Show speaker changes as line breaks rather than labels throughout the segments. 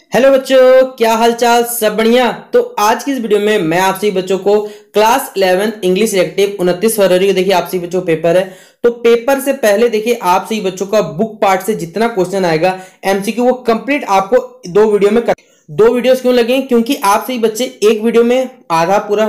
Hello बच्चों, क्या हालचाल? सब बढ़िया। तो आज की इस वीडियो में मैं आप सभी बच्चों को क्लास 11 इंग्लिश इलेक्टिव 29 फरवरी को देखिए आप सभी बच्चों को पेपर है। तो पेपर से पहले देखिए आप सभी बच्चों का बुक पार्ट से जितना क्वेश्चन आएगा एमसीक्यू वो कंप्लीट आपको दो वीडियो में दो वीडियोस क्यों लगे? क्योंकि आप सभी बच्चे एक वीडियो में आधा पूरा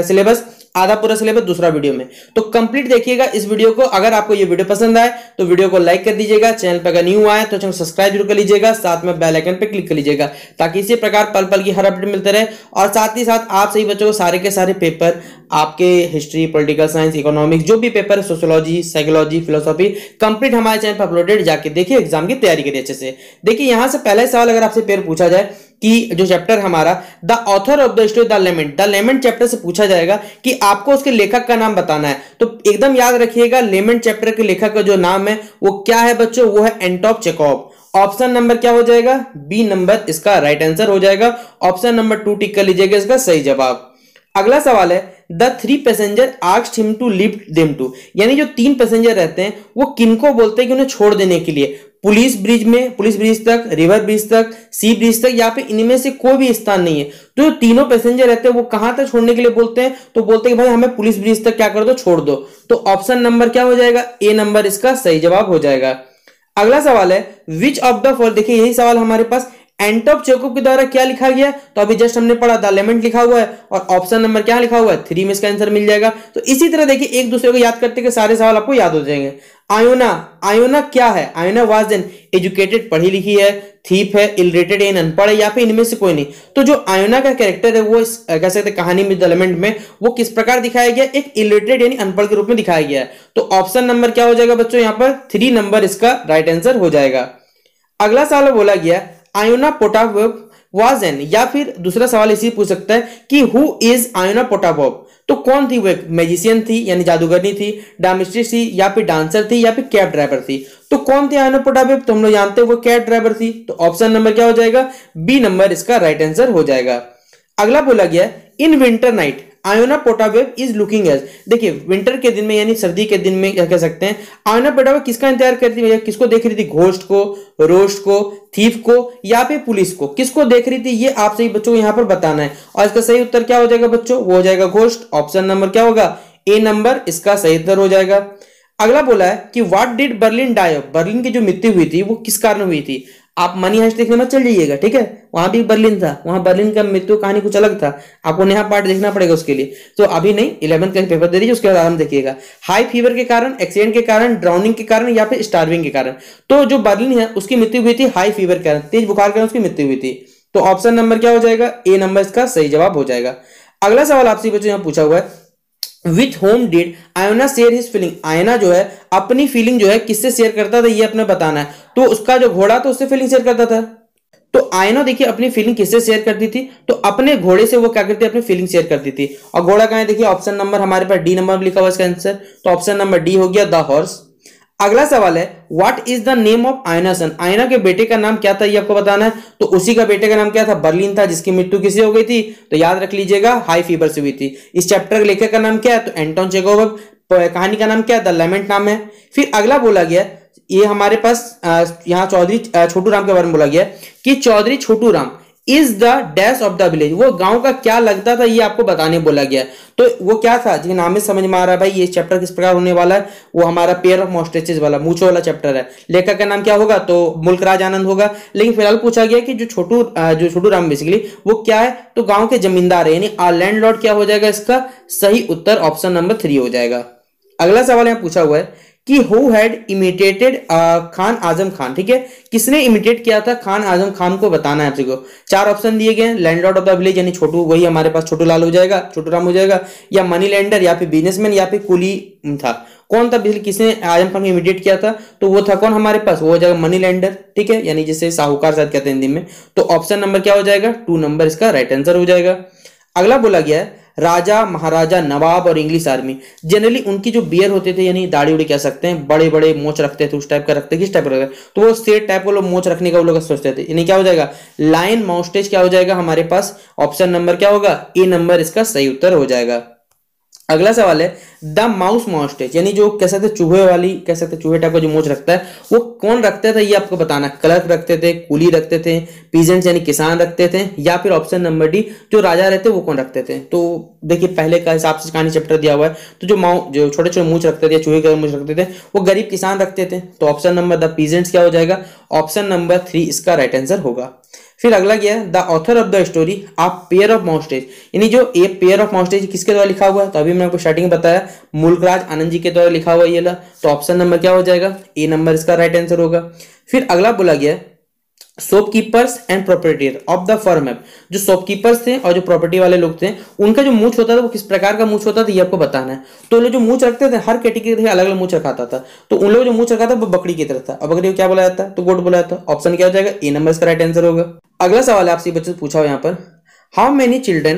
सिलेबस दूसरा वीडियो में, तो कंप्लीट देखिएगा इस वीडियो को। अगर आपको ये वीडियो पसंद आए तो वीडियो को लाइक कर दीजिएगा, चैनल पर अगर न्यू आए तो चैनल सब्सक्राइब जरूर कर लीजिएगा, साथ में बेल आइकन पे क्लिक कर लीजिएगा ताकि इसी प्रकार पल पल की हर अपडेट मिलते रहे। और साथ ही साथ आप सही बच्चों को सारे के सारे पेपर आपके हिस्ट्री, पॉलिटिकल साइंस, इकोनॉमिक्स जो भी पेपर है, सोशियोलॉजी, साइकोलॉजी, फिलोसॉफी कंप्लीट हमारे चैनल पर अपलोडेड, जाके देखिए, एग्जाम की तैयारी करिए अच्छे से। देखिए यहां से पहले सवाल अगर आपसे पेपर पूछा जाए कि जो चैप्टर हमारा the author of the story the lament chapter से पूछा जाएगा कि आपको उसके लेखक का नाम बताना है, तो एकदम याद रखिएगा लेमेंट चैप्टर के लेखक का जो नाम है वो क्या है बच्चों? वो है एंटोन चेखोव। ऑप्शन नंबर क्या हो जाएगा? बी नंबर इसका राइट आंसर हो जाएगा। ऑप्शन नंबर 2 टिक कर लीजिएगा इसका सही जवाब। अगला सवाल है the 3 passenger asked him to lift them to, यानी जो 3 पैसेंजर रहते हैं वो किनको बोलते हैं कि उन्हें छोड़ देने के लिए? पुलिस ब्रिज तक, रिवर ब्रिज तक, सी ब्रिज तक, या फिर इनमें से कोई भी स्थान नहीं है। तो जो तीनों पैसेंजर रहते हैं वो कहां तक छोड़ने के लिए बोलते हैं? तो बोलते हैं कि भाई हमें पुलिस ब्रिज तक क्या कर दो, छोड़ दो। तो ऑप्शन नंबर क्या हो जाएगा? ए नंबर इसका सही जवाब हो जाएगा। अगला सवाल है विच ऑफ द फॉलोइंग, देखिए यही सवाल हमारे पास एंटोन चेखोव के द्वारा क्या लिखा गया? तो अभी जस्ट हमने पढ़ा द लेमेंट लिखा हुआ है और ऑप्शन नंबर क्या लिखा हुआ है? 3 में इसका आंसर मिल जाएगा। तो इसी तरह देखिए एक दूसरे को याद करते के सारे सवाल आपको याद हो जाएंगे। आयोना क्या है? आयोना वाज एन एजुकेटेड, पढ़ी लिखी है, थीप है, इलरेटेड यानी अनपढ़ है, या फिर इनमें से कोई नहीं। तो जो आयोना का कैरेक्टर है वो कह सकते हैं कहानी में द लेमेंट में वो किस प्रकार दिखाया गया? एक इलरेटेड यानी अनपढ़ के रूप में दिखाया गया है। तो ऑप्शन नंबर क्या हो जाएगा बच्चों? यहां पर 3 नंबर इसका राइट आंसर हो जाएगा। अगला सवाल बोला गया आयोना पोटापोव वाज एन, या फिर दूसरा सवाल इसी पूछ सकता है कि हु इज आयोना पोटापोव, तो कौन थी? वो एक मैजिशियन थी यानी जादूगरनी थी, डामिस्ट्रेस थी, या फिर डांसर थी, या फिर कैब ड्राइवर थी। तो कौन थी आयोना पोटापोव? तो हम लोग जानते हैं वो कैब ड्राइवर थी। तो ऑप्शन नंबर क्या हो जाएगा? बी नंबर इसका राइट आंसर हो जाएगा। अगला बोला गया in winter night Iona Potapov is looking as, देखिए विंटर के दिन में यानी सर्दी के दिन में क्या कह सकते हैं आयोना पोटापोव किसका इंतजार करती है? किसको देख रही थी? घोस्ट को, रोस्ट को, थीफ को, या फिर पुलिस को? किसको देख रही थी ये आप सही बच्चों को यहां पर बताना है। और इसका सही उत्तर क्या हो जाएगा बच्चों? वो हो जाएगा घोस्ट। ऑप्शन नंबर क्या होगा? ए नंबर इसका सही उत्तर हो जाएगा। अगला बोला है कि what did Berlin die of, Berlin की जो मृत्यु हुई थी वो किस कारण हुई थी? आप मनी हाइस्ट देखने में चल जाइएगा, ठीक है, वहां भी बर्लिन था, वहां बर्लिन का मृत्यु कहानी कुछ अलग था, आपको नया पार्ट देखना पड़ेगा उसके लिए। तो अभी नहीं, 11th का पेपर दे दीजिए, उसके बाद आराम देखिएगा। हाई फीवर के कारण, एक्सीडेंट के कारण, ड्राउनिंग के कारण, या फिर स्टार्विंग के कारण? तो जो बर्लिन है उसकी मृत्यु हुई थी हाई फीवर के कारण, तेज बुखार के कारण उसकी मृत्यु हुई थी। तो ऑप्शन नंबर क्या हो जाएगा? ए नंबर इसका सही जवाब हो जाएगा। अगला सवाल आपसे बच्चों यहां पूछा हुआ है with whom did Iona share his feeling, Iona जो है अपनी फीलिंग जो है किससे शेयर करता था ये अपने बताना है। तो उसका जो घोड़ा तो उससे फीलिंग शेयर करता था। तो आयोना देखिए अपनी फीलिंग किससे शेयर करती थी? तो अपने घोड़े से वो क्या करती थी? अपनी फीलिंग शेयर करती थी। और घोड़ा कहां है? देखिए ऑप्शन नंबर हमारे पास डी नंबर लिखा हुआ इसका आंसर, तो ऑप्शन नंबर डी हो गया द हॉर्स। अगला सवाल है what is the name of Iona son, Iona के बेटे का नाम क्या था ये आपको बताना है। तो उसी का बेटे का नाम क्या था? बर्लिन था, जिसकी मृत्यु किसी हो गई थी? तो याद रख लीजिएगा हाई फीवर से हुई थी। इस चैप्टर के लेखक का नाम क्या है? तो एंटोन चेखोव। कहानी का नाम क्या है? द लेमेंट नाम है। फिर अगला बोला गया ये हमारे पास यहाँ चौधरी छोटू राम के बारे में बोला गया कि Chaudhary Chhotu Ram is the dash of the village, वो गांव का क्या लगता था ये आपको बताने बोला गया। तो वो क्या था? जिसके नाम में समझ में आ रहा है भाई ये चैप्टर किस प्रकार होने वाला है, वो हमारा पेयर ऑफ मॉस्टेचेस वाला मूछों वाला चैप्टर है। लेखक का नाम क्या होगा? तो मुल्कराज आनंद होगा। लेकिन फिलहाल पूछा गया कि जो छोटू राम बेसिकली वो क्या है? तो गांव के जमींदार है, यानी लैंडलॉर्ड। क्या हो जाएगा इसका सही उत्तर? ऑप्शन नंबर 3 हो जाएगा। अगला सवाल यहां पूछा हुआ है कि who had imitated Khan Azam Khan, ठीक है, किसने इमिटेट किया था खान आजम खान को बताना है आपको। 4 ऑप्शन दिए गए, लैंडलॉर्ड ऑफ द विलेज यानी छोटू, वही हमारे पास छोटू लाल हो जाएगा, छोटू राम हो जाएगा, या मनी लैंडर, या फिर बिजनेसमैन, या फिर कुली था। कौन था किसने आजम खान को इमिटेट किया था? तो वो था कौन हमारे पास? वो हो जाएगा मनी लैंडर, ठीक है, यानी जिसे साहूकार शायद कहते हैं हिंदी में। तो ऑप्शन नंबर क्या हो जाएगा? 2 नंबर इसका राइट आंसर हो जाएगा। अगला बोला गया है राजा, महाराजा, नवाब और इंग्लिश आर्मी, जनरली उनकी जो बियर होते थे यानी दाढ़ी उड़ी कह सकते हैं, बड़े बड़े मोच रखते थे, उस टाइप का रखते, किस टाइप का रखते? तो वो सेट टाइप को लोग मोच रखने का वो लोग सोचते थे, यानी क्या हो जाएगा? लायन माउस्टेज क्या हो जाएगा हमारे पास? ऑप्शन नंबर क्या होगा? ए नंबर इसका सही उत्तर हो जाएगा। अगला सवाल है द माउस मॉस्टेज, यानी जो कह सकते चूहे वाली, कह सकते चूहे टाइप का जो मूंछ रखता है वो कौन रखता था, ये आपको बताना। क्लर्क रखते थे, कूली रखते थे, पीजेंट्स यानी किसान रखते थे, या फिर ऑप्शन नंबर डी जो राजा रहते वो कौन रखते थे। तो देखिए पहले का हिसाब से कहानी चैप्टर दिया हुआ है, तो जो छोटे छोटे मूंछ रखते थे, चूहे का मूंछ रखते थे, वो गरीब किसान रखते थे। तो ऑप्शन नंबर द पीजेंट्स क्या हो जाएगा, ऑप्शन नंबर 3 इसका राइट आंसर होगा। फिर अगला गया the author of the story a pair of moustaches, यानी जो ए पेयर ऑफ माउस्टेज किसके द्वारा लिखा हुआ है, तो अभी मैंने आपको स्टार्टिंग में बताया मुल्कराज आनंद जी के द्वारा लिखा हुआ ये ला। तो ऑप्शन नंबर क्या हो जाएगा, ए नंबर इसका राइट आंसर होगा। फिर अगला बोला गया shopkeepers and proprietor of the firm app, जो शॉपकीपर्स थे और जो प्रॉपर्टी वाले लोग थे उनका जो मूंछ होता था वो किस प्रकार का मूंछ होता था, ये आपको बताना है। तो लोग जो मूंछ रखते थे हर कैटेगरी के अलग अलग मूंछ रखाता था, तो उन लोग जो मूंछ रखा था वो बकरी की तरह था, और बकरी को क्या बोला जाता है, तो गोट बोला जाता है। ऑप्शन क्या हो जाएगा, ए नंबर इसका राइट आंसर होगा। अगला सवाल है आपसे बच्चों से पूछा हुआ यहाँ पर, how many children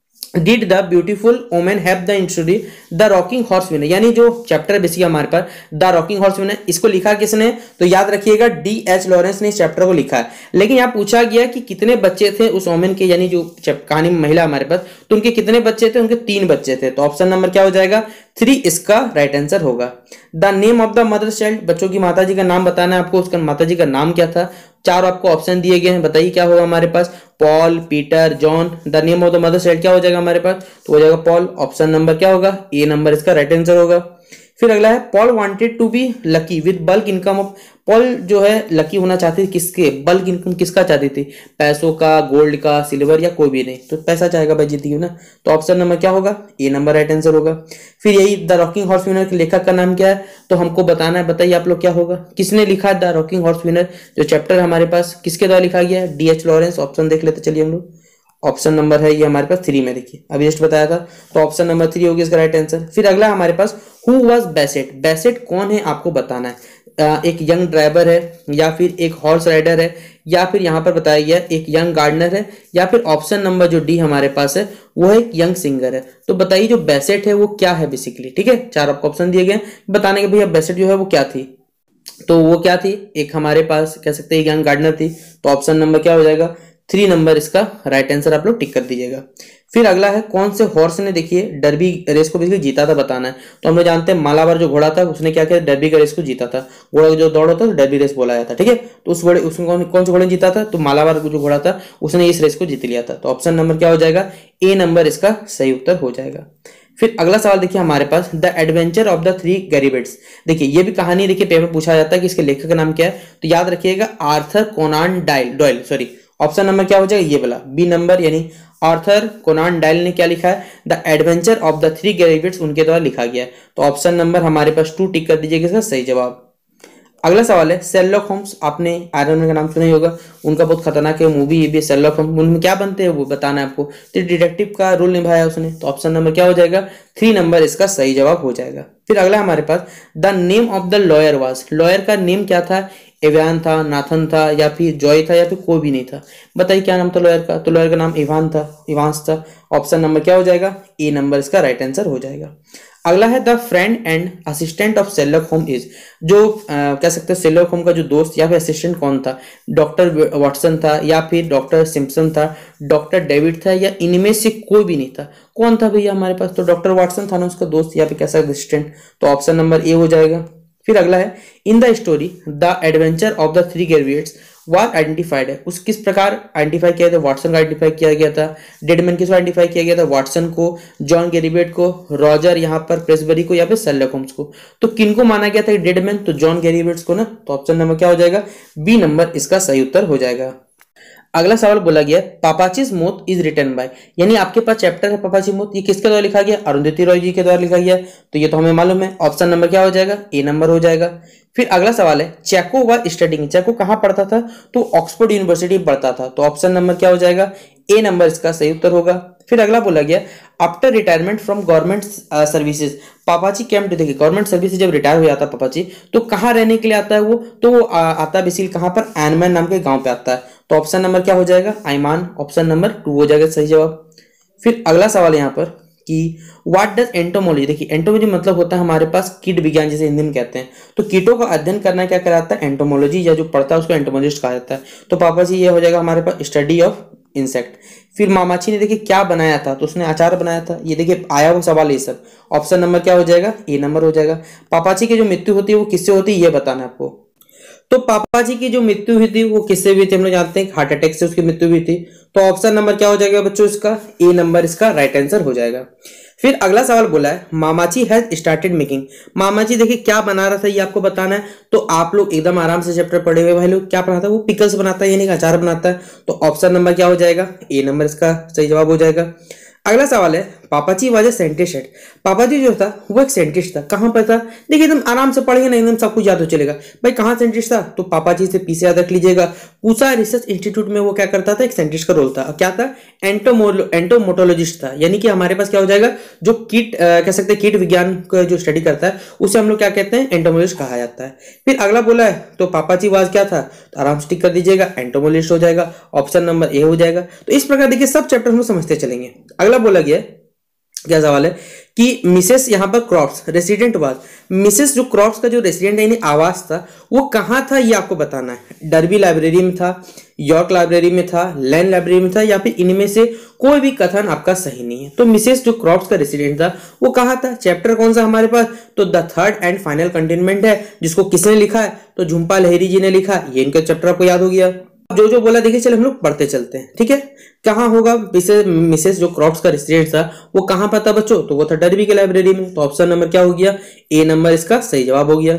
did the beautiful woman have the in story the rocking horse winner, यानी जो चैप्टर है बेसिकली हमारे पास द रॉकिंग हॉर्स विनर, इसको लिखा किसने, तो याद रखिएगा D.H. लॉरेंस ने इस चैप्टर को लिखा है। लेकिन यहाँ पूछा गया कि कितने बच्चे थे उस ओमेन के, यानी जो कहानी में महिला हमारे पास, तो उनके कितने बच्चे थे, उनके 3 बच्चे थे। तो ऑप्शन नंबर क्या हो जाएगा, 3 इसका राइट आंसर होगा। The name of the mother child, बच्चों की माता जी का नाम बताना है आपको, उसका माता जी का नाम क्या था। 4 आपको ऑप्शन दिए गए हैं, बताइए क्या होगा हमारे पास, Paul, Peter, John. The name of the mother child क्या हो जाएगा हमारे पास, तो हो जाएगा पॉल। ऑप्शन नंबर क्या होगा, ए नंबर इसका राइट आंसर होगा। फिर अगला है Paul wanted to be lucky with bulk income of, Paul जो है लकी होना चाहती थी किसके, बल्क इनकम किसका चाहती थी, पैसों का, गोल्ड का, सिल्वर या कोई भी नहीं, तो पैसा चाहेगा भाई जीती ना। तो ऑप्शन नंबर क्या होगा, ए नंबर राइट आंसर होगा। फिर यही द रॉकिंग हॉर्स विनर के लेखक का नाम क्या है, तो हमको बताना है, बताइए आप लोग क्या होगा, किसने लिखा द रॉकिंग हॉर्स विनर, जो चैप्टर हमारे पास किसके द्वारा लिखा गया है, D.H. लॉरेंस। ऑप्शन देख लेते चलिए हम लोग, ऑप्शन नंबर है ये हमारे पास 3 में, देखिए अभी जस्ट बताया था, तो ऑप्शन नंबर 3 होगी इसका राइट आंसर। फिर अगला हमारे पास हु वाज बेसेट, बेसेट कौन है आपको बताना है, एक यंग ड्राइवर है, या फिर एक हॉर्स राइडर है, या फिर यहाँ पर बताया गया एक यंग गार्डनर है, या फिर ऑप्शन नंबर जो डी हमारे पास है वो एक यंग सिंगर है। तो बताइए जो बेसेट है वो क्या है बेसिकली, ठीक है। 4 आपको ऑप्शन दिए गए बताने के भैया बेसेट जो है वो क्या थी, तो वो क्या थी, एक हमारे पास कह सकते हैं यंग गार्डनर थी। तो ऑप्शन नंबर क्या हो जाएगा, 3 नंबर इसका राइट आंसर आप लोग टिक कर दीजिएगा। फिर अगला है कौन से हॉर्स ने देखिए डर्बी रेस को बेसिकली जीता था, बताना है। तो हम लोग जानते हैं मालाबार जो घोड़ा था उसने क्या किया, डर्बी का रेस को जीता था। घोड़ा जो दौड़ होता है डर्बी रेस बोला जाता है, ठीक है। तो उस घोड़े उसमें कौन से घोड़े ने जीता था, तो मालाबार जो घोड़ा था उसने इस रेस को जीत लिया था। तो ऑप्शन नंबर क्या हो जाएगा, ए नंबर इसका सही उत्तर हो जाएगा। फिर अगला सवाल देखिए हमारे पास the adventure of the 3 Garridebs, देखिए ये भी कहानी देखिए पेपर पूछा जाता है कि इसके लेखक का नाम क्या है, तो याद रखिएगा Arthur Conan Doyle, sorry option number क्या हो जाएगा, ये वाला बी नंबर, यानी आर्थर कोनान डॉयल ने क्या लिखा है, the adventure of the 3 Garridebs उनके द्वारा लिखा गया है। तो ऑप्शन नंबर हमारे पास 2 टिक कर दीजिएगा इसका सही जवाब। अगला सवाल है शेरलॉक होम्स, आपने आयरन मैन का नाम सुना ही होगा, उनका बहुत खतरनाक है मूवी ये भी शेरलॉक होम्स, उनमें क्या बनते हैं वो बताना है आपको। तो डिटेक्टिव का रोल निभाया उसने, तो ऑप्शन नंबर क्या हो जाएगा, 3 नंबर इसका सही जवाब हो जाएगा। फिर अगला हमारे पास the name of the lawyer was, lawyer का नेम क्या था, एवान था, नाथन था, या फिर जॉय था, या फिर कोई भी नहीं था। बताइए क्या नाम था लॉयर का, तो लॉयर का नाम इवान था, इवांस था। ऑप्शन नंबर क्या हो जाएगा, ए नंबर इसका राइट आंसर हो जाएगा। अगला है the friend and assistant of Sherlock होम इज, जो कह सकते हैं शेरलॉक होम का जो दोस्त या फिर असिस्टेंट कौन था, डॉक्टर वाटसन था, या फिर डॉक्टर सिम्पसन था, डॉक्टर डेविड था, या इनमें से कोई भी नहीं था। कौन था भैया हमारे पास, तो डॉक्टर वाटसन था ना उसका दोस्त या फिर कैसा असिस्टेंट, तो ऑप्शन नंबर ए हो जाएगा। फिर अगला है in the story the adventure of the 3 Garridebs war identified है, उस किस प्रकार आइडेंटिफाई किया था, वाटसन का आइडेंटिफाई किया गया था, डेडमैन किसको आइडेंटिफाई किया गया था, वाटसन को, जॉन गैरीबेट को, रॉजर यहाँ पर प्रेसबरी को, या फिर शेरलॉक होम्स को। तो किनको माना गया था डेडमैन, तो जॉन गैरीबेट्स को ना। तो ऑप्शन नंबर क्या हो जाएगा, बी नंबर इसका सही उत्तर हो जाएगा। अगला सवाल बोला गया पापाचीज मौत इज रिटन बाय, यानी आपके पास चैप्टर है पापाची मौत, ये किसके द्वारा लिखा गया, अरुंधति रॉय जी के द्वारा लिखा गया। तो ये तो हमें मालूम है, ऑप्शन नंबर क्या हो जाएगा, ए नंबर हो जाएगा। फिर अगला सवाल है चेको व स्टडिंग, चेको कहां पढ़ता था, तो ऑक्सफोर्ड यूनिवर्सिटी पढ़ता था। तो ऑप्शन नंबर क्या हो जाएगा, ए नंबर इसका सही उत्तर होगा। फिर अगला बोला गया after retirement from government services Papachi came to, देखिए गवर्नमेंट सर्विस से जब रिटायर हो जाता है पापाची तो कहाँ रहने के लिए आता है वो, तो वो आता है बेसिकली कहाँ पर, एनमैन नाम के गांव पे आता है। तो ऑप्शन नंबर क्या हो जाएगा, आईमान। ऑप्शन नंबर 2 हो जाएगा सही जवाब। फिर अगला सवाल यहाँ पर कि व्हाट डज एंटोमोलॉजी, देखिए एंटोमोलॉजी मतलब होता है हमारे पास कीट विज्ञान, जिसे हिंदी में कहते हैं। तो कीटों का अध्ययन करना क्या कहलाता है, एंटोमोलॉजी, या जो पढ़ता है उसको एंटोमोलॉजिस्ट कहा जाता है। तो पापा जी ये हो जाएगा हमारे पास स्टडी ऑफ इंसेक्ट। फिर मामाची ने देखिए क्या बनाया था, तो उसने अचार बनाया था। ये देखिए आया हुआ सवाल ये सब। ऑप्शन नंबर क्या हो जाएगा, ए नंबर हो जाएगा। पापाची की जो मृत्यु होती है वो किससे होती है, ये बताना है आपको। तो पापा जी की जो मृत्यु हुई थी वो किससे हुई थी, हम लोग जानते हैं हार्ट अटैक से उसकी मृत्यु हुई थी। तो ऑप्शन नंबर क्या हो जाएगा बच्चों, इसका ए नंबर इसका राइट आंसर हो जाएगा। फिर अगला सवाल बोला है मामाची हैज स्टार्टेड मेकिंग। मामाची देखिए क्या बना रहा था ये आपको बताना है। तो आप लोग एकदम आराम से चैप्टर पढ़े हुए भाई लोग, क्या बनाता है वो पिकल्स बनाता है, यानी कि अचार बनाता है। तो ऑप्शन नंबर क्या हो जाएगा, ए नंबर इसका सही जवाब हो जाएगा। अगला सवाल है पापाजी वाज ए साइंटिस्ट। पापाजी जो था वो एक साइंटिस्ट था, कहां पर था, देखिए एकदम आराम से पढ़ेंगे ना एकदम सब कुछ याद हो चलेगा। भाई कहां साइंटिस्ट था, तो पापाजी से पीछे याद रख लीजिएगा। पूसा रिसर्च इंस्टीट्यूट में वो क्या करता था, एक साइंटिस्ट का रोल था। क्या था, एंटोमोटोलॉजिस्ट था, यानी कि हमारे पास क्या हो जाएगा, जो कीट कह सकते हैं कीट विज्ञान का जो स्टडी करता है उसे हम लोग क्या कहते हैं, एंटोमोलॉजिस्ट कहा जाता है। फिर अगला बोला है तो पापाजी वाज क्या था, तो आराम से टिक कर दीजिएगा, एंटोमोलॉजिस्ट हो जाएगा, ऑप्शन नंबर ए हो जाएगा। तो इस प्रकार देखिए सब चैप्टर हम समझते चलेंगे। अगला बोला गया क्या सवाल है कि मिसेस यहां पर क्रॉप्स रेसिडेंट वाज। मिसेस जो क्रॉप्स का जो रेसिडेंट यानी आवास था वो कहां था, ये आपको बताना है। डरबी लाइब्रेरी में था, यॉर्क लाइब्रेरी में था, लैंड लाइब्रेरी में था, या फिर इनमें से कोई भी कथन आपका सही नहीं है। तो मिसेस जो क्रॉप्स का रेसिडेंट था वो कहां था, चैप्टर कौन सा हमारे पास, तो the third and final containment है, जिसको किसने लिखा है, तो झुंपा लहरी जी ने लिखा। ये इनका चैप्टर आपको याद हो गया। जो जो बोला देखिए चलो हम लोग पढ़ते चलते हैं, ठीक है। कहाँ होगा मिसेस जो क्रॉप्स का रेसिडेंट था वो कहां पर था बच्चों, तो वो था डरबी की लाइब्रेरी में। तो ऑप्शन नंबर क्या हो गया, ए नंबर इसका सही जवाब हो गया।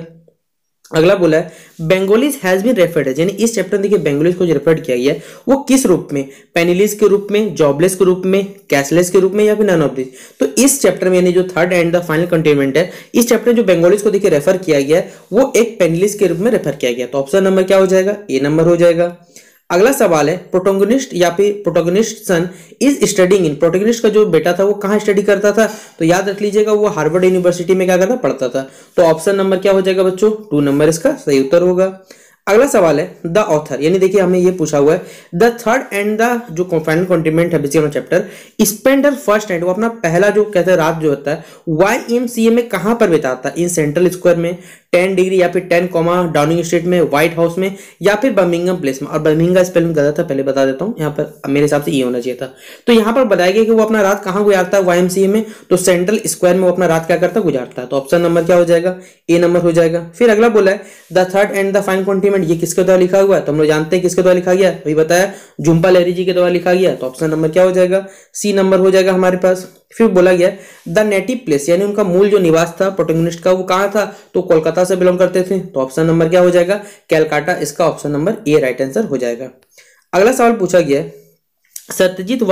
अगला बोला है बेंगोलीज हैज बीन रेफर्ड, यानी इस चैप्टर में देखिए बेंगोलीज को जो रेफर्ड किया गया है वो किस रूप में, पेनिलीज के रूप में, जॉबलेस के रूप में, कैशलेस के रूप में, या फिर नन ऑफ दिस। तो इस चैप्टर में यानी जो third and the final containment है, इस चैप्टर में जो बेंगोलीज को देखिए रेफर किया गया है वो एक पेनिलीज के रूप में रेफर किया गया। तो ऑप्शन नंबर क्या हो जाएगा, ए नंबर हो जाएगा। अगला सवाल है प्रोटोगनिस्ट या फिर protagonist son is studying in. Protagonist का जो बेटा था वो कहाँ स्टडी करता था, तो याद रख लीजिएगा वो हार्वर्ड यूनिवर्सिटी में क्या करता पढ़ता था। तो ऑप्शन नंबर क्या हो जाएगा बच्चों, 2 नंबर इसका सही उत्तर होगा। अगला सवाल है द ऑथर, यानी देखिए हमें ये पूछा हुआ है द थर्ड एंड द जो फाइनल कंटेनमेंट है basically chapter spender first and, वो अपना पहला जो कहते हैं रात जो होता है YMCA में कहां पर बिताता है, इन सेंट्रल स्क्वायर में, 10 डिग्री या फिर 10 डाउनिंग स्ट्रीट में, व्हाइट हाउस में, या फिर बर्मिंघम प्लेस में। और बर्मिंघम स्पेलिंग गलत था, पहले बता देता हूं, यहाँ पर मेरे हिसाब से ये होना चाहिए था। तो यहाँ पर बताया गया कि वो अपना रात कहां गुजारता है YMCA में, तो सेंट्रल स्क्वायर में वो अपना रात क्या करता है, गुजारता है। तो ऑप्शन नंबर क्या हो जाएगा, ए नंबर हो जाएगा। फिर अगला बोला है the third and the final containment, ये किसके द्वारा लिखा हुआ है, तो हम लोग जानते हैं किसके द्वारा लिखा गया, वही बताया झुंपा लहरी जी के द्वारा लिखा गया। तो ऑप्शन नंबर क्या हो जाएगा, सी नंबर हो जाएगा हमारे पास। फिर बोला गया द नेटिव प्लेस, यानी उनका मूल जो निवास था प्रोटोगनिस्ट का वो कहां था, तो कोलकाता से बिलोंग करते थे। तो ऑप्शन नंबर क्या हो जाएगा, कैलकाटा, इसका option number A right answer हो जाएगा। अगला सवाल पूछा गया Satyajit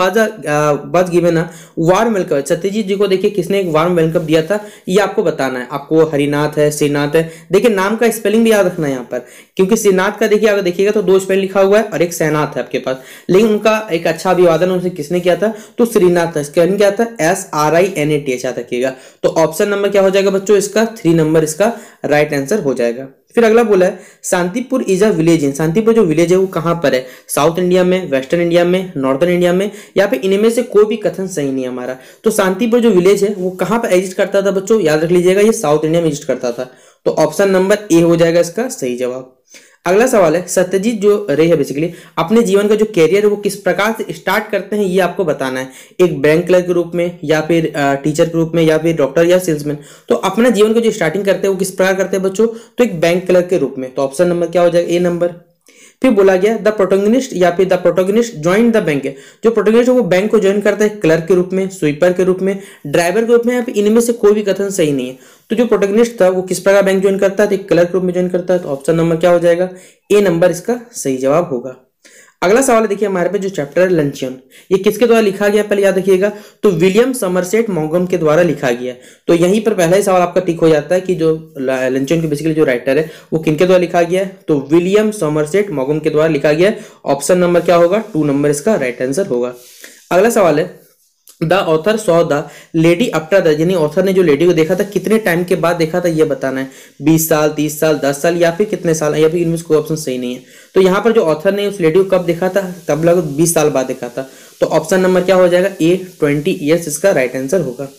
was given a warm welcome. Satyajit ji को देखिए किसने एक वार्म वेलकम दिया था, ये आपको बताना है। आपको हरिनाथ है, श्रीनाथ है, देखिए नाम का स्पेलिंग भी याद रखना है यहाँ पर, क्योंकि श्रीनाथ का देखिए अगर देखिएगा तो 2 स्पेलिंग लिखा हुआ है और एक सैनाथ है आपके पास, लेकिन उनका एक अच्छा अभिवादन उनसे किसने किया था, तो श्रीनाथ था। स्पेलिंग क्या था, SRINATH याद रखिएगा। तो ऑप्शन नंबर क्या हो जाएगा बच्चों, इसका 3 नंबर इसका राइट आंसर हो जाएगा। फिर अगला बोला है Shantipur is a village in. Shantipur जो विलेज है वो कहां पर है, साउथ इंडिया में, वेस्टर्न इंडिया में, नॉर्थर्न इंडिया में, या फिर इनमें से कोई भी कथन सही नहीं है हमारा। तो शांतिपुर जो विलेज है वो कहां पर एग्जिस्ट करता था बच्चों, याद रख लीजिएगा ये साउथ इंडिया में एग्जिस्ट करता था। तो ऑप्शन नंबर ए हो जाएगा इसका सही जवाब। अगला सवाल है सत्यजीत जो रहे है बेसिकली अपने जीवन का जो कैरियर है वो किस प्रकार से स्टार्ट करते हैं, ये आपको बताना है। एक बैंक क्लर्क के रूप में, या फिर टीचर के रूप में, या फिर डॉक्टर या सेल्समैन। तो अपना जीवन का जो स्टार्टिंग करते हैं वो किस प्रकार करते हैं बच्चों, तो एक बैंक क्लर्क के रूप में। तो ऑप्शन नंबर क्या हो जाएगा, ए नंबर। फिर बोला गया द प्रोटोगनिस्ट या फिर the protagonist join the bank. जो प्रोटोगनिस्ट है वो बैंक को ज्वाइन करता है क्लर्क के रूप में, स्वीपर के रूप में, ड्राइवर के रूप में, या फिर इनमें से कोई भी कथन सही नहीं है। तो जो प्रोटोगनिस्ट था वो किस प्रकार बैंक ज्वाइन करता है, तो क्लर्क रूप में ज्वाइन करता है। तो ऑप्शन नंबर क्या हो जाएगा, ए नंबर इसका सही जवाब होगा। अगला सवाल है देखिए हमारे पे जो चैप्टर है लंचियन, ये किसके द्वारा लिखा गया पहले याद रखिएगा, तो विलियम समरसेट मॉगम के द्वारा लिखा गया। तो यहीं पर पहला ही सवाल आपका टिक हो जाता है कि जो लंचियन के बेसिकली जो राइटर है वो किनके द्वारा लिखा गया है, तो विलियम समरसेट मॉगम के द्वारा लिखा गया है। ऑप्शन नंबर क्या होगा, 2 नंबर इसका राइट आंसर होगा। अगला सवाल है the author saw the lady after the, यानी ऑथर ने जो लेडी को देखा था कितने टाइम के बाद देखा था ये बताना है। 20 साल, 30 साल, 10 साल, या फिर कितने साल, या फिर इनमें कोई ऑप्शन सही नहीं है। तो यहाँ पर जो ऑथर ने उस लेडी को कब देखा था, तब लगभग 20 साल बाद देखा था। तो ऑप्शन नंबर क्या हो जाएगा, A 20 ईयर्स इसका राइट आंसर होगा।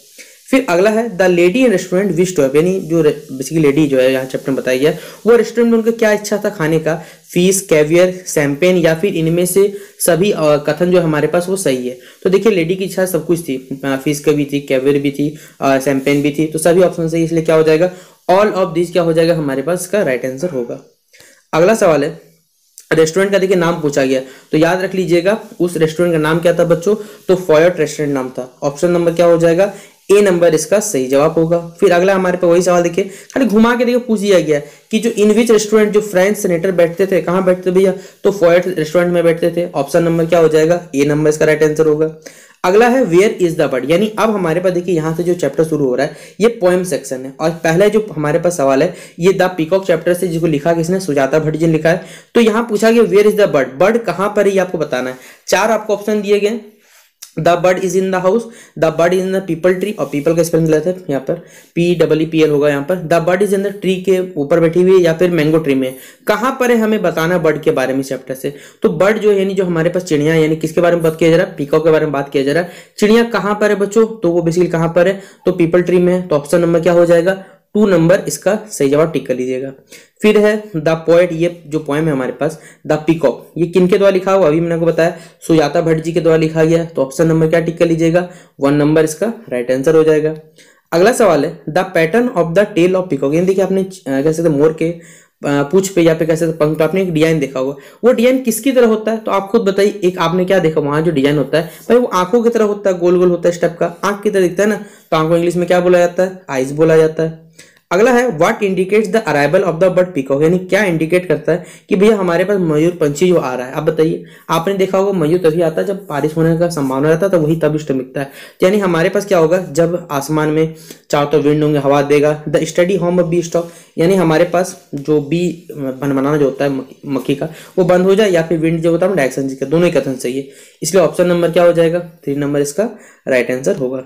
फिर अगला है the lady in restaurant wish to have, यानी जो बेसिकली लेडी जो है यहाँ चैप्टर में बताई गया वो रेस्टोरेंट में उनका क्या इच्छा था खाने का, फीस, कैवियर, शैंपेन या फिर इनमें से सभी कथन जो हमारे पास वो सही है। तो देखिए लेडी की इच्छा सब कुछ थी, फीस का भी थी, कैवियर भी थी, शैंपेन भी थी, तो सभी ऑप्शन सही, इसलिए क्या हो जाएगा ऑल ऑफ दिस क्या हो जाएगा हमारे पास इसका राइट आंसर होगा। अगला सवाल है रेस्टोरेंट का देखिए नाम पूछा गया, तो याद रख लीजिएगा उस रेस्टोरेंट का नाम क्या था बच्चों, तो फॉयट रेस्टोरेंट नाम था। ऑप्शन नंबर क्या हो जाएगा ए नंबर इसका सही जवाब होगा। फिर अगला हमारे पे वही सवाल देखिए खाली घुमा के देखिए पूछ दिया गया कि जो इन विच रेस्टोरेंट जो फ्रेंच सेनेटर बैठते थे कहाँ बैठते भैया, तो फॉयट रेस्टोरेंट में बैठते थे। ऑप्शन नंबर क्या हो जाएगा ए नंबर इसका राइट आंसर होगा। अगला है वेयर इज द बर्ड, यानी अब हमारे पास देखिए यहाँ से जो चैप्टर शुरू हो रहा है ये पोएम सेक्शन है और पहला जो हमारे पास सवाल है ये द पीकॉक चैप्टर से, जिसको लिखा किसने, सुजाता भट्ट जी ने लिखा है। तो यहाँ पूछा गया where is the bird, bird कहाँ पर है ये आपको बताना है। 4 आपको ऑप्शन दिए गए, the bird is in the house, the bird is in the peepal tree, और पीपल का स्पेलिंग गलत है यहाँ पर PEEPL होगा यहाँ पर। The bird is in the tree के ऊपर बैठी हुई है या फिर मैंगो ट्री में, कहाँ पर है हमें बताना बर्ड के बारे में चैप्टर से। तो बर्ड जो यानी जो हमारे पास चिड़िया, यानी किसके बारे में बात किया जा रहा है, पीकॉक के बारे में बात किया जा रहा है। चिड़िया कहाँ पर है बच्चों, तो वो बेसिकली कहाँ पर है, तो पीपल ट्री में है। तो ऑप्शन नंबर क्या हो जाएगा 2 नंबर इसका सही जवाब टिक कर लीजिएगा। फिर है द पोएट, ये जो पोएम है हमारे पास द पीकॉक, ये किनके द्वारा लिखा हुआ, अभी मैंने आपको बताया सुजाता भट्ट जी के द्वारा लिखा गया। तो ऑप्शन नंबर क्या टिक कर लीजिएगा 1 नंबर इसका राइट आंसर हो जाएगा। अगला सवाल है the pattern of the tail of peacock, यानी देखिए आपने कह सकते मोर के पूछ पे या पे कह सकते पंख पे आपने एक डिजाइन देखा होगा, वो डिजाइन किसकी तरह होता है, तो आप खुद बताइए। एक आपने क्या देखा वहां जो डिजाइन होता है भाई वो आंखों की तरह होता है, गोल गोल होता है स्टेप का, आंख की तरह दिखता है ना, तो आंख को इंग्लिश में क्या बोला जाता है, आइज बोला जाता है। अगला है what indicates the arrival of the bird peacock, यानी क्या इंडिकेट करता है कि भैया हमारे पास मयूर पंछी जो आ रहा है। आप बताइए, आपने देखा होगा मयूर तभी आता है जब बारिश होने का संभावना रहता है, तो वही तब इष्ट मिलता है। यानी हमारे पास क्या होगा जब आसमान में चारों तरफ विंड होंगे, हवा देगा। The study home of B stock, यानी हमारे पास जो बी बनाना जो होता है मक्खी का वो बंद हो जाए, या फिर विंड जो होता है डायरेक्शन जी का, दोनों ही कथन सही है। इसलिए ऑप्शन नंबर क्या हो जाएगा 3 नंबर इसका राइट आंसर होगा।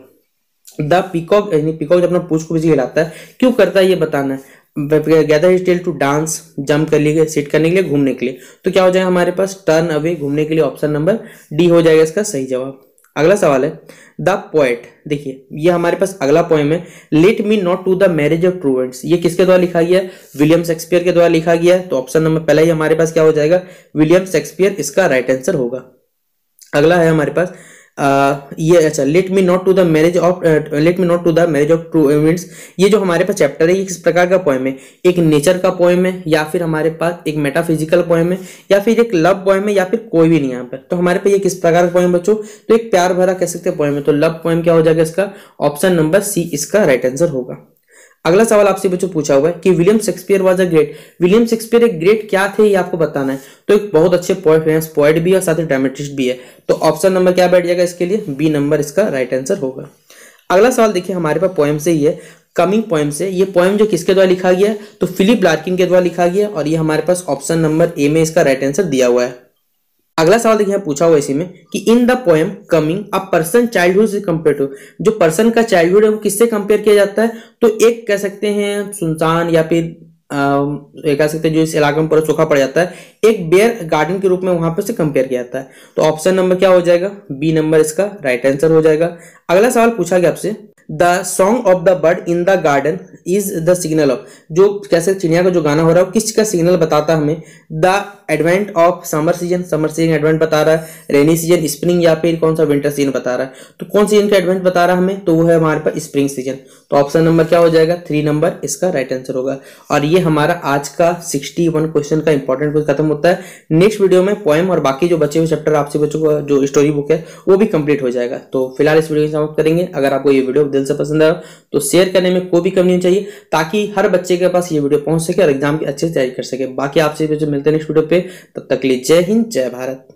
द पीकॉक, यानी पीकॉक जब अपना पूंछ को हिलाता है क्यों करता है ये बताना है। Gather his tail to dance, jump करने के लिए, सिट करने के लिए, घूमने के लिए। तो क्या हो जाएगा हमारे पास टर्न अवे, घूमने के लिए। ऑप्शन नंबर डी हो जाएगा इसका सही जवाब। अगला सवाल है द पोएट, देखिए ये हमारे पास अगला पोएम है let me not to the marriage of ट्रूवेंट्स, ये किसके द्वारा लिखा गया है, विलियम शेक्सपियर के द्वारा लिखा गया है। तो ऑप्शन नंबर पहला ही हमारे पास क्या हो जाएगा विलियम शेक्सपियर इसका राइट आंसर होगा। अगला है हमारे पास ये अच्छा let me not to the marriage of ट्रूवेंट्स, ये जो हमारे पास चैप्टर है ये किस प्रकार का पोएम है, एक नेचर का पोएम है या फिर हमारे पास एक मेटाफिजिकल पोएम है या फिर एक लव पोएम है या फिर कोई भी नहीं यहाँ पर। तो हमारे पास ये किस प्रकार का पोएम बच्चों, तो एक प्यार भरा कह सकते हैं पोएम है, तो लव पोएम क्या हो जाएगा इसका ऑप्शन नंबर सी इसका राइट आंसर होगा। अगला सवाल आपसे बच्चों पूछा हुआ है कि William Shakespeare was a great, William Shakespeare एक ग्रेट क्या थे ये आपको बताना है। तो एक बहुत अच्छे पोएट, फेमस पोएट भी है और साथ ही ड्रामेटिस्ट भी है। तो ऑप्शन नंबर क्या बैठ जाएगा इसके लिए बी नंबर इसका राइट आंसर होगा। अगला सवाल देखिए हमारे पास पोएम से ही है, कमिंग पोएम से। ये पोएम जो किसके द्वारा लिखा गया है, तो फिलिप लार्किन के द्वारा लिखा गया और ये हमारे पास ऑप्शन नंबर ए में इसका राइट आंसर दिया हुआ है। अगला सवाल देखिए पूछा हुआ इसी में कि in the poem coming a person childhood से कंपेयर टू, जो पर्सन का चाइल्डहुड है वो किससे कंपेयर किया जाता है, तो एक कह सकते हैं सुनसान या फिर कह सकते हैं जो इस इलाके में पूरा सूखा पड़ जाता है, एक बेयर गार्डन के रूप में वहां पर से कंपेयर किया जाता है। तो ऑप्शन नंबर क्या हो जाएगा बी नंबर इसका राइट आंसर हो जाएगा। अगला सवाल पूछा गया आपसे the song of the bird in the garden is the signal of, जो कैसे चिड़िया का जो गाना हो रहा है किसका सिग्नल बताता है हमें, the advent of summer season, summer season advent बता रहा है, रेनी सीजन, स्प्रिंग या फिर कौन सा विंटर सीजन बता रहा है। तो कौन सीजन का एडवेंट बता रहा है हमें, तो वो है हमारे पास स्प्रिंग सीजन। तो ऑप्शन नंबर क्या हो जाएगा 3 नंबर इसका राइट आंसर होगा। और ये हमारा आज का 61 क्वेश्चन का इंपॉर्टेंट क्वेश्चन खत्म होता है। नेक्स्ट वीडियो में पोएम और बाकी जो बचे हुए चैप्टर आपसे बच्चों को जो स्टोरी बुक है वो भी कंप्लीट हो जाएगा। तो फिलहाल इस वीडियो को समाप्त करेंगे। अगर आपको ये वीडियो दिल से पसंद आया तो शेयर करने में कोई भी कमी नहीं चाहिए, ताकि हर बच्चे के पास ये वीडियो पहुंच सके और एग्जाम की अच्छे से तैयारी कर सके। बाकी आपसे जो मिलते हैं नेक्स्ट वीडियो पे, तब तक के लिए जय हिंद जय भारत।